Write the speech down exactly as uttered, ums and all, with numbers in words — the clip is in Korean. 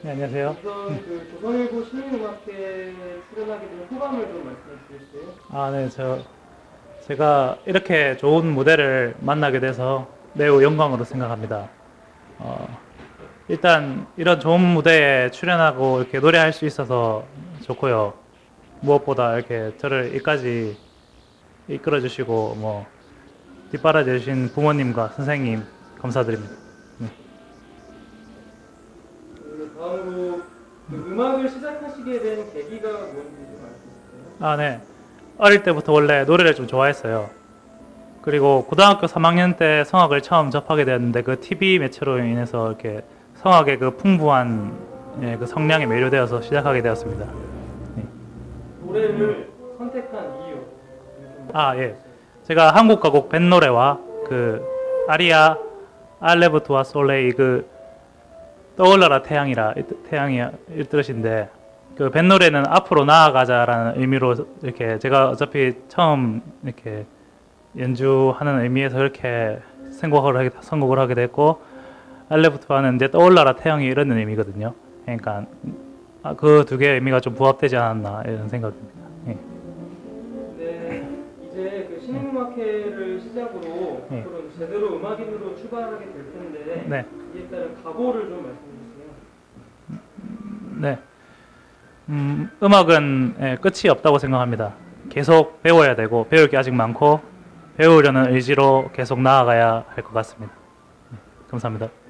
네, 안녕하세요. 우선 그 조선일보 시민음악회에 출연하게 된 소감을 좀 말씀해 주시겠어요? 아, 네, 저, 제가 이렇게 좋은 무대를 만나게 돼서 매우 영광으로 생각합니다. 어, 일단 이런 좋은 무대에 출연하고 이렇게 노래할 수 있어서 좋고요. 무엇보다 이렇게 저를 여기까지 이끌어 주시고 뭐 뒷바라지 해주신 부모님과 선생님 감사드립니다. 네. 그 다음으로 그 음악을 시작하시게 된 계기가 뭔지 좀 알 수 있을까요? 아, 네. 어릴 때부터 원래 노래를 좀 좋아했어요. 그리고 고등학교 삼 학년 때 성악을 처음 접하게 되었는데 그 티비 매체로 인해서 이렇게 성악의 그 풍부한 예, 그 성량에 매료되어서 시작하게 되었습니다. 예. 노래를 선택한 이유 좀 아, 말씀해 예. 주세요. 제가 한국 가곡 뱃노래와 그 아리아 알레부트와 솔레이 그 떠올라라 태양이라 이 뜻- 태양이 이 뜻인데 그 뱃노래는 앞으로 나아가자라는 의미로 이렇게 제가 어차피 처음 이렇게 연주하는 의미에서 이렇게 선곡을 하게, 선곡을 하게 됐고 알레부트와는 이제 떠올라라 태양이 이런 의미거든요. 그러니까 그 두 개의 의미가 좀 부합되지 않았나 이런 생각입니다. 예. 네, 이제 그 시민음악회를 시작으로 예. 앞으로 제대로 음악인으로 출발하게 될 텐데 네, 이에 따른 각오를 좀 말씀해 주세요. 네. 음, 음악은 예, 끝이 없다고 생각합니다. 계속 배워야 되고 배울 게 아직 많고 배우려는 의지로 계속 나아가야 할 것 같습니다. 네, 감사합니다.